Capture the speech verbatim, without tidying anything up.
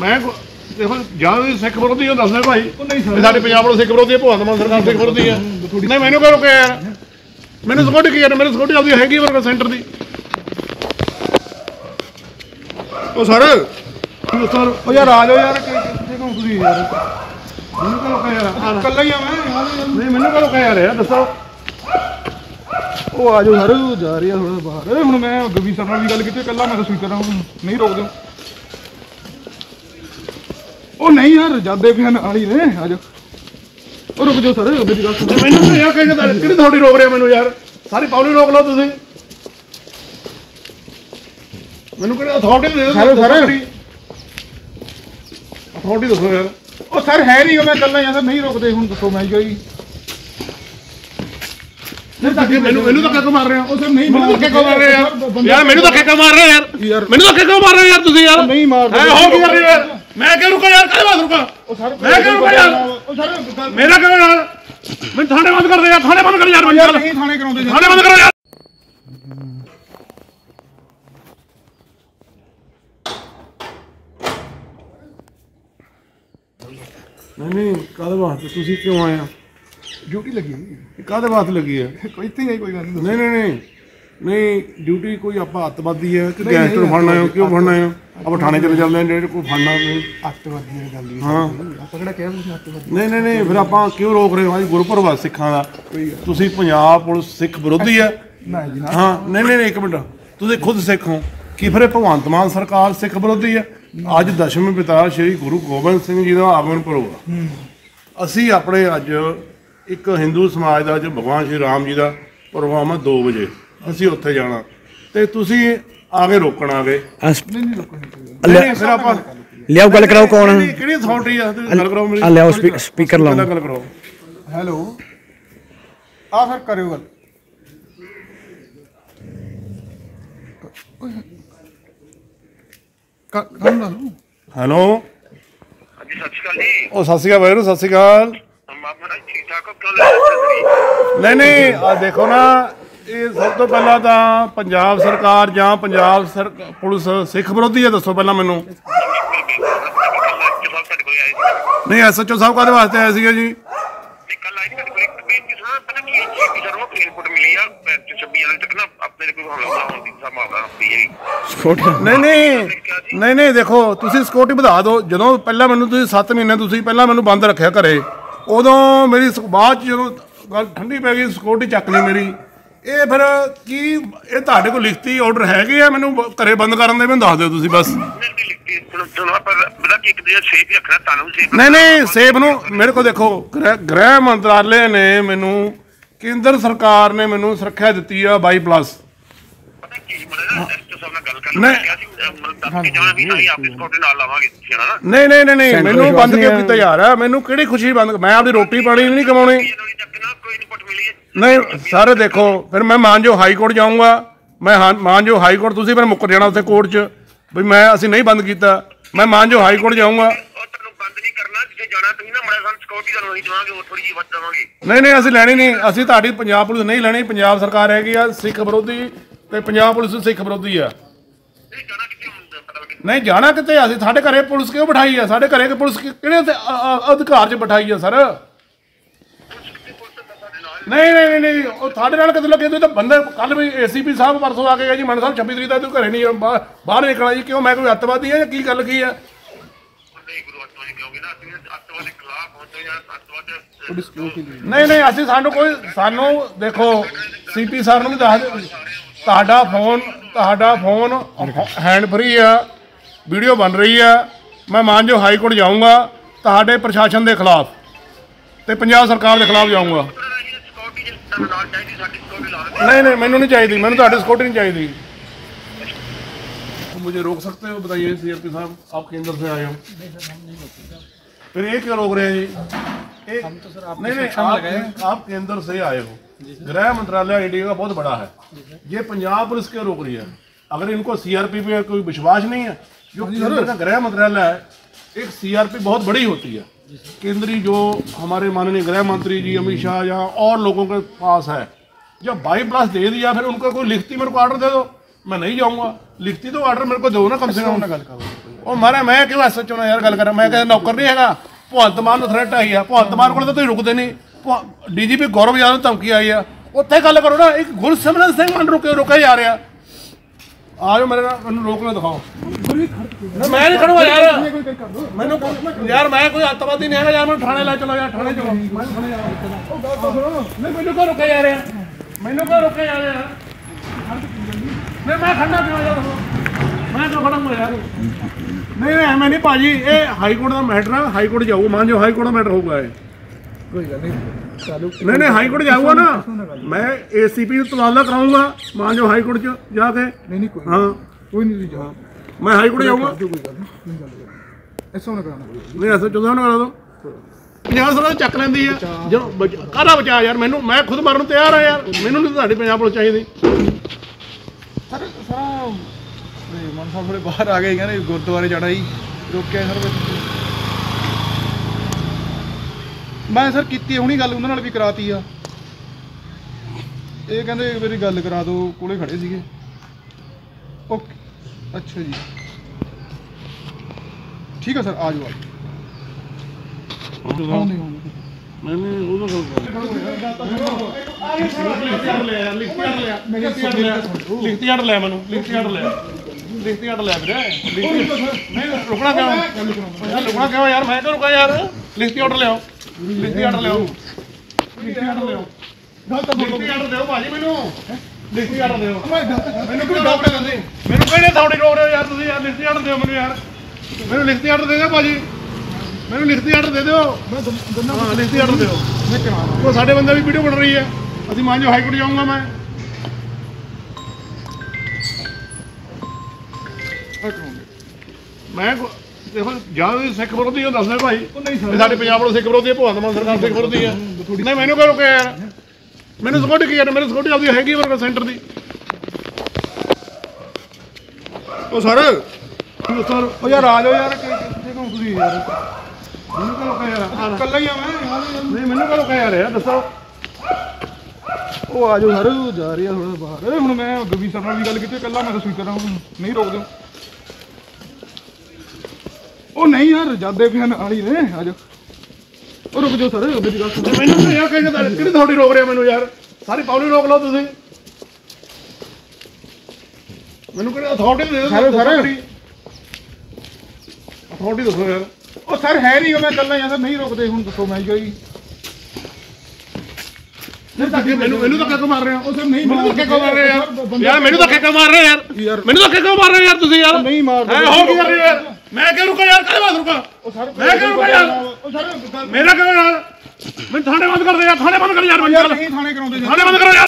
मैं देखो ज्यादा सिख विरोधी हो दसना भाई साडे पंजाब वाले सिख विरोधी भगवंत मान सरकार सिख विरोधी है नहीं मैंने क्यों रोके यार मैंने सिक्योरिटी की यार मेरी सिक्योरिटी आपकी हैगी वर्ग सेंटर की ओ सर सर ओ यार आ जाओ यार कित्थे घूम तुसीं यार मैनूं क्यों रोके यार कल्ला ही आ मैं नहीं मैनूं क्यों रोके यार यार दसो ओ आ जाओ सर जा रही है थोड़ा बाहर हुण मैं गवी सर नाल भी गल कीती कल्ला मैं तो स्पीकर नहीं रोक दो ओ नहीं यार जादे फिर नाल ही ने आ जाओ ओ रुक जाओ सर मेरी गल सुनो मैनूं तो यार कहंदा किहड़ी थोड़ी रोक रहे मैनूं यार सारी पब्लिक रोक लो तुसीं मैनूं किहड़ी अथॉरिटी दे दो सर सर अथॉरिटी दसो यार ओ सर है नहीं मैं कल्ला यार नहीं रोकदे हुण दसो मैं गई ਮੈਨੂੰ ਮੈਨੂੰ ਧੱਕਾ ਕਿਉਂ ਮਾਰ ਰਹੇ ਹੋ ਉਹ ਸਰ ਨਹੀਂ ਮੈਨੂੰ ਧੱਕਾ ਕਿਉਂ ਮਾਰ ਰਹੇ ਯਾਰ ਯਾਰ ਮੈਨੂੰ ਧੱਕਾ ਕਿਉਂ ਮਾਰ ਰਹੇ ਯਾਰ ਮੈਨੂੰ ਧੱਕਾ ਕਿਉਂ ਮਾਰ ਰਹੇ ਯਾਰ ਤੁਸੀਂ ਯਾਰ ਨਹੀਂ ਮਾਰਦੇ ਐ ਹੋ ਕੀ ਕਰ ਰਹੇ ਯਾਰ ਮੈਂ ਕਿਉਂ ਰੁਕਾ ਯਾਰ ਕਾਹਦੇ ਵਾਸਤੇ ਰੁਕਾ ਉਹ ਸਰ ਮੈਂ ਕਿਉਂ ਰੁਕਾ ਯਾਰ ਉਹ ਸਰ ਮੇਰਾ ਕਿਉਂ ਯਾਰ ਮੈਂ ਥਾਣੇ ਬੰਦ ਕਰ ਦੇ ਯਾਰ ਥਾਣੇ ਬੰਦ ਕਰ ਯਾਰ ਮੈਂ ਯਾਰ ਨਹੀਂ ਥਾਣੇ ਕਰਾਉਂਦੇ ਥਾਣੇ ਬੰਦ ਕਰੋ ਯਾਰ ਨਹੀਂ ਨਹੀਂ ਕਾਹਦੇ ਵਾਸਤੇ ਤੁਸੀਂ ਕਿਉਂ ਆਏ ਆ ड्यूटी लगी है काहदे वास्ते लगी है कोई इतनी नहीं कोई गल नहीं नहीं नहीं नहीं ड्यूटी कोई आप अतवादी है कि गैंगस्टर फड़ना है क्यों फड़ना है आप थाने चले चलते हैं जेडे कोई फड़ना नहीं अतवादी की गल हाँ पकड़ा क्या अतवादी नहीं नहीं नहीं फिर आप क्यों रोक रहे हो भाई गुरपुरब है सिखां दा तुसीं पंजाब पुलिस सिख विरोधी है हाँ नहीं नहीं एक मिनट तुसीं खुद सिख हो कि फिर भगवंत मान सरकार सिख विरोधी है अज दशम पिता श्री गुरु गोबिंद सिंह जी का आगमन पुरब असीं अपने अज एक हिंदू समाज का जो भगवान श्री राम जी का प्रोग्राम है दो बजे असी उत्थे जाना ते तुसी आगे रोकण आ गए फिर आपां लियाओ गल कराओ कौन किहड़ी अथॉरिटी है गल कराओ मेरी आ लियाओ स्पीकर लाओ गल कराओ हेलो आ फिर करियो गल हेलो हां जी सत श्री अकाल जी ओ सत श्री अकाल भाई सत श्री अकाल नहीं नहीं आ देखो ना ये सब तो पहला तो पंजाब सरकार जां पंजाब सर पुलिस सिख विरोधी है दसो पहला मैनू नहीं एस एच ओ साहब काहदे वास्ते आए सी जी नहीं नहीं नहीं नहीं देखो तुसी सिक्योरिटी बढ़ा दो जो पहला मैनू तुसी सत्त महीने तुसी पहला मैनू बंद रखिया घरे उदों मेरी बाद जो गल ठंडी पै गई सिक्योरिटी चक ली मेरी ये फिर की ये तुहाडे कोल लिखती ऑर्डर हैगे आ मैनू घरे बंद करन दे मैनू दस दिओ तुसीं बस नहीं नहीं सेफ नूं मेरे को देखो गृह मंत्रालय ने मैनू केंद्र सरकार ने मैनू सुरक्षा दित्ती आ बाई प्लस नहीं नहीं नहीं नहीं मैनू बंद क्यों किया जा रहा है मैनू किहड़ी खुशी बंद मैं अपनी रोटी पानी नहीं कमाउणी नहीं सर देखो फिर मैं मानजो हाई कोर्ट जाऊँगा मैं हाँ मानजो हाई कोर्ट तुसीं फिर मुकर जाना उत्थे कोर्ट च भी मैं असीं नहीं बंद किया मैं मानजो हाई कोर्ट जाऊँगा नहीं नहीं असीं लैनी नहीं असीं तुहाडी पंजाब पुलिस नहीं लैनी पंजाब सरकार हैगी आ सिख विरोधी ते पंजाब पुलिस सिख विरोधी आ नहीं जाना कितने असीं साडे घरे पुलिस क्यों बिठाई है साडे घरे पुलिस किहड़े अधिकार च बिठाई है सर नहीं नहीं नहीं वो थाडे नाल किते लगे तो बंदे कल भी ए सी पी साहब परसों आके गए जी मन साहब छब्बीस तरीक तक तू घरे नहीं बाहर निकलना जी क्यों मैं कोई अतवादी है या की गल की है नहीं नहीं असीं सानू कोई सानू देखो सी पी सर नूं दस तुहाडा फोन तुहाडा फोन हैंड फ्री है वीडियो बन रही है मैं मानजो हाई कोर्ट जाऊँगा तुहाडे प्रशासन के खिलाफ तो पंजाब सरकार के खिलाफ जाऊँगा नहीं नहीं मैनू नहीं चाहिए मैनू तुहाडी सिक्योरिटी नहीं चाहिए मुझे रोक सकते हो बताइए सी आर पी साहब आप केंद्र से आए हो फिर ये क्यों रोक रहे हैं जी एक, हम तो सर आप नहीं नहीं आप, आप केंद्र से आए हो गृह मंत्रालय इंडिया का बहुत बड़ा है ये पंजाब पुलिस क्यों रोक रही है अगर इनको सीआरपी पे कोई विश्वास नहीं है जो केंद्र का गृह मंत्रालय है एक सीआरपी बहुत बड़ी होती है केंद्रीय जो हमारे माननीय गृह मंत्री जी अमित शाह या और लोगों के पास है जब बाई प्लस दे दिया फिर उनको कोई लिखती मेरे को ऑर्डर दे दो मैं नहीं जाऊंगा। लिखती तो ऑर्डर मेरे को दो ना कम से कम। और मारे मैं क्यों एस एच ओ ਨਾਲ ਯਾਰ ਗੱਲ ਕਰਾਂ? ਮੈਂ ਕਹਿੰਦਾ ਨੌਕਰ ਨਹੀਂ ਹੈਗਾ। ਭਗਵੰਤ ਮਾਨ ਨੂੰ ਥ੍ਰੈਟ ਆਈ ਆ, ਭਗਵੰਤ ਮਾਨ ਕੋਲ ਤਾਂ ਤੁਸੀਂ ਰੁਕਦੇ ਨਹੀਂ। ਡੀਜੀਪੀ ਗੌਰਵ ਯਾਦਵ ਨੂੰ ਧਮਕੀ ਆਈ ਆ, ਉੱਥੇ ਗੱਲ ਕਰੋ ਨਾ। ਇੱਕ ਗੁਰਸਿਮਰਨ ਸਿੰਘ ਮੈਨੂੰ ਰੁਕੇ ਰੁਕਿਆ ਜਾ ਰਿਹਾ। ਆ ਜਾਓ ਮੇਰੇ ਨਾਲ, ਮੈਨੂੰ ਰੋਕ ਨਾ ਦਿਖਾਓ। ਮੈਂ ਨਹੀਂ ਖੜੂਗਾ ਯਾਰ, ਮੈਨੂੰ ਯਾਰ ਮੈਂ ਕੋਈ ਅੱਤਵਾਦੀ ਨਹੀਂ ਹੈਗਾ ਯਾਰ। ਮੈਨੂੰ ਥਾਣੇ ਲੈ ਚਲੋ ਯਾਰ, ਥਾਣੇ ਚਲੋ। ਮੈਂ ਥਾਣੇ ਜਾ ਨਹੀਂ, ਮੈਨੂੰ ਕਿਉਂ ਰੁਕਿਆ ਜਾ ਰਿਹਾ? ਮੈਨੂੰ ਕਿਉਂ ਰੁਕਿਆ ਜਾ ਰਿਹਾ? ਨਹੀਂ ਮੈਂ ਖੜਨਾ ਕਿਉਂ ਯਾਰ? ਮੈਂ ਕਿਉਂ ਖੜਾਂਗਾ ਯਾਰ? ਨਹੀਂ ਨਹੀਂ ਐਵੇਂ ਨਹੀਂ ਭਾਜੀ, ਇਹ ਹਾਈ ਕੋਰਟ ਦਾ ਮੈਟਰ ਆ। ਹਾਈ ਕੋਰਟ ਜਾਊਗਾ, ਮੰਨ ਜਾਓ ਹਾਈ ਕੋਰਟ ਦਾ ਮੈਟਰ ਹੋਊਗਾ ਇਹ। ਕੋਈ ਗੱਲ ਨਹੀਂ ਚਾਲੂ। ਨਹੀਂ ਨਹੀਂ ਹਾਈ ਕੋਰਟ ਜਾਊਗਾ ਨਾ, ਮੈਂ ਏਸੀਪੀ ਨੂੰ ਤਬਾਦਲਾ ਕਰਾਊਂਗਾ। ਮੰਨ ਜਾਓ ਹਾਈ ਕੋਰਟ 'ਚ ਜਾ ਕੇ। ਨਹੀਂ ਨਹੀਂ ਕੋਈ ਹਾਂ ਕੋਈ ਨਹੀਂ ਜਾ, ਮੈਂ ਹਾਈ ਕੋਰਟ ਜਾਊਂਗਾ। ਕੋਈ ਗੱਲ ਨਹੀਂ ਗੱਲ ਕਰ ਐਸਾ ਨਾ ਕਰਾਣਾ ਕੋਈ। ਨਹੀਂ ਐਸਾ ਚੌਦਾਂ ਨਾ ਕਰਾ ਦੋ। ਪੰਜਾਬ ਸਰਕਾਰ ਚੱਕ ਲੈਂਦੀ ਆ ਜਦੋਂ ਕਾਹਦਾ ਬਚਾ ਯਾਰ? ਮੈਨੂੰ ਮੈਂ ਖੁਦ ਮਰਨ ਨੂੰ ਤਿਆਰ ਆ ਯਾਰ। ਮੈਨੂੰ ਨਹੀਂ ਤੁਹਾਡੀ ਪੰਜਾਬ ਪੁਲਿਸ ਚਾਹੀਦੀ। ਸਰ ਸਰ ਮਨ ਸਾਹਿਬ ਥੋੜੇ ਬਾਹਰ ਆ ਗਏ, ਕਹਿੰਦੇ ਗੁਰਦੁਆਰੇ ਜਾਣਾ ਜੀ, ਰੋਕਿਆ ਸਰ। ਮੈਂ ਸਰ ਕੀਤੀ ਹੁਣੀ ਗੱਲ, ਉਹਨਾਂ ਨਾਲ ਵੀ ਕਰਾਤੀ ਆ। ਇਹ ਕਹਿੰਦੇ ਮੇਰੀ ਗੱਲ ਕਰਾ ਦਿਓ, ਕੋਲੇ ਖੜੇ ਸੀਗੇ। ਓਕੇ ਅੱਛਾ ਜੀ ਠੀਕ ਆ ਸਰ, ਆ ਜਾਓ। ਆਉਂਦੇ ਆਉਂਦੇ ਨਹੀਂ ਨਹੀਂ ਉਹ ਤਾਂ ਲਿਖਤੀ ਆਰਡਰ ਲੈ, ਮੈਨੂੰ ਲਿਖਤੀ ਆਰਡਰ ਲੈ, ਲਿਖਤੀ ਆਰਡਰ ਲੈ ਵੀਰੇ। ਨਹੀਂ ਰੁਕਣਾ ਕਿਉਂ ਯਾਰ? ਰੁਕਣਾ ਕਿਉਂ ਯਾਰ? ਮੈਂ ਕਿਉਂ ਰੁਕਾਂ ਯਾਰ? ਲਿਖਤੀ ਆਰਡਰ ਲਿਆਓ, ਲਿਖਤੀ ਆਰਡਰ ਲਿਆਓ, ਲਿਖਤੀ ਆਰਡਰ ਲਿਆਓ, ਲਿਖਤੀ ਆਰਡਰ ਦਿਓ ਭਾਜੀ ਮੈਨੂੰ। ਲਿਖਤੀ ਆਰਡਰ ਦਿਓ ਮੈਨੂੰ। ਕਿਉਂ ਰੋਕ ਰਹੇ ਤੁਸੀਂ ਮੈਨੂੰ? ਕਿਹੜੇ ਥਾਣੇ ਰੋਕ ਰਹੇ ਹੋ ਯਾਰ ਤੁਸੀਂ? ਯਾਰ ਲਿਖਤੀ ਆਰਡਰ ਦਿਓ ਮੈਨੂੰ ਯਾਰ। ਮੈਨੂੰ ਲਿਖਤੀ ਆਰਡਰ ਦੇ ਦਿਓ ਭਾਜੀ, ਮੈਨੂੰ ਲਿਖਤੀ ਆਰਡਰ ਦੇ ਦਿਓ। ਹਾਂ ਲਿਖਤੀ ਆਰਡਰ ਦਿਓ। ਉਹ ਸਾਡੇ ਬੰਦੇ ਦੀ ਵੀਡੀਓ ਬਣ ਰਹੀ ਹੈ। ਅਸੀਂ ਮੰਨ ਜਾਓ ਹਾਈ ਕੋਰਟ ਜਾਊਂਗਾ ਮੈਂ। ਮੈਂ ਦੇਖੋ ਜਾਂ ਸਿੱਖ ਵਿਰੋਧੀ ਹੋ ਦੱਸਦੇ ਭਾਈ। ਇਹ ਸਾਡੇ ਪੰਜਾਬ ਵੱਲੋਂ ਸਿੱਖ ਵਿਰੋਧੀ ਹੈ, ਭਗਵੰਤ ਮਾਨ ਸਰਕਾਰ ਸਿੱਖ ਵਿਰੋਧੀ ਹੈ। ਨਹੀਂ ਮੈਨੂੰ ਕਿਉਂ ਰੁਕਿਆ ਯਾਰ? ਮੈਨੂੰ ਸਿਕਿਉਰਿਟੀ ਕੀ ਯਾਰ? ਮੈਨੂੰ ਸਿਕਿਉਰਿਟੀ ਆਪਦੀ ਹੈਗੀ ਵਰਗਾ ਸੈਂਟਰ ਦੀ। ਉਹ ਸਰ ਸਰ ਉਹ ਯਾਰ ਆ ਜਾਓ ਯਾਰ, ਕਿੱਥੇ ਕਹੋ ਤੁਸੀਂ ਯਾਰ? ਮੈਨੂੰ ਕਿਉਂ ਰੁਕਿਆ ਯਾਰ? ਇਕੱਲਾ ਹੀ ਆ ਮੈਂ। ਨਹੀਂ ਮੈਨੂੰ ਕਿਉਂ ਰੁਕਿਆ ਯਾਰ? ਦੱਸੋ। ਉਹ ਆ ਜਾਓ ਸਰ, ਜਾ ਰਹੀ ਆ ਥੋੜਾ ਬਾਹਰ। ਹੁਣ ਮੈਂ ਗਵੀ ਸਰ ਨਾਲ ਵੀ ਗੱਲ ਕੀਤੀ, ਇਕੱਲਾ ਮੈਂ ਤਾਂ ਸਪੀਕਰ ਹਾਂ, ਨਹੀਂ ਰੋਕ ਦਿਓ। ਉਹ ਨਹੀਂ ਯਾਰ ਜਾਂਦੇ ਵੀ ਨਾਲ ਹੀ ਨੇ, ਆ ਜਾਓ। ਉਹ ਰੁਕ ਜਾਓ ਸਰ, ਮੇਰੀ ਗੱਲ ਸੁਣੋ। ਮੈਨੂੰ ਯਾਰ ਕਿਹੜੀ ਥੋੜੀ ਰੋਕ ਰਿਹਾ ਮੈਨੂੰ ਯਾਰ? ਸਾਰੀ ਪਬਲਿਕ ਰੋਕ ਲਓ ਤੁਸੀਂ। ਮੈਨੂੰ ਕਿਹੜੀ ਅਥਾਰਟੀ ਦੇ ਦਿਓ ਸਰ ਸਰ ਅਥਾਰਟੀ ਦੱਸੋ ਯਾਰ। ਉਹ ਸਰ ਹੈ ਨਹੀਂ, ਮੈਂ ਇਕੱਲਾ ਹੀ ਆ ਸਰ, ਨਹੀਂ ਰੁਕਦੇ। ਹੁਣ ਦੱਸੋ ਮੈਂ ਕੀ ਮੈਨੂੰ ਮੈਨੂੰ ਧੱਕੇ ਕਿਉਂ ਮਾਰ ਰਹੇ ਹੋ? ਉਹ ਸਰ ਨਹੀਂ ਮੈਨੂੰ ਧੱਕੇ ਕਿਉਂ ਮਾਰ ਰਹੇ ਯਾਰ? ਯਾਰ ਮੈਨੂੰ ਧੱਕੇ ਕਿਉਂ ਮਾਰ ਰਹੇ ਯਾਰ? ਮੈਨੂੰ ਧੱਕੇ ਕਿਉਂ ਮਾਰ ਰਹੇ ਯਾਰ ਤੁਸੀਂ ਯਾਰ? ਨਹੀਂ ਮਾਰਦੇ। ਹੈ ਹੋਰ ਕੀ ਕਰ ਰਹੇ ਯਾਰ? ਮੈਂ ਕਿਉਂ ਰੁਕਾ ਯਾਰ? ਕਾਹਦੇ ਵਾਸਤੇ ਰੁਕਾ? ਉਹ ਸਰ ਮੈਂ ਕਿਉਂ ਰੁਕਾ ਯਾਰ? ਉਹ ਸਰ ਮੇਰਾ ਕਿਉਂ ਯਾਰ? ਮੈਨੂੰ ਥਾਣੇ ਬੰਦ ਕਰ ਦੇ ਯਾਰ, ਥਾਣੇ ਬੰਦ ਕਰ ਯਾਰ। ਯਾਰ ਨਹੀਂ ਥਾਣੇ ਕਰਾਉਂਦੇ ਥਾਣੇ ਬੰਦ ਕਰੋ ਯਾਰ।